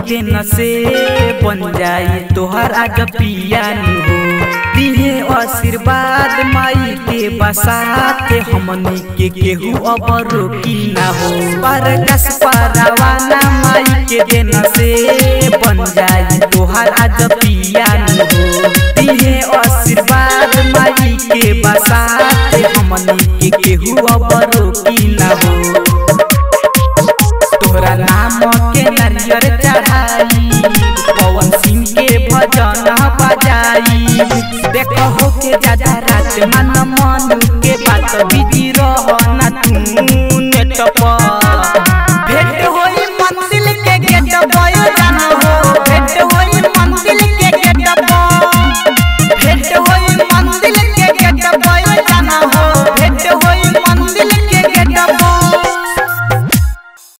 दिन से बन जाई तोहर आज पियान हो। दिहे आशीर्वाद माई के बसाते हमनी के केहू अब रोकी ना हो। परकस परवाना माई के दिन से बन जाई तोहर आज पियान हो। दिहे आशीर्वाद माई के बसाते हमनी के केहू अब रोकी ना हो। तोहरा नाम के नारियर चढ़ाई पवन सिंह के भजन बजाई। देखो हो के ज्यादा रात मन के बात बिजी रह ना तू नेट पर।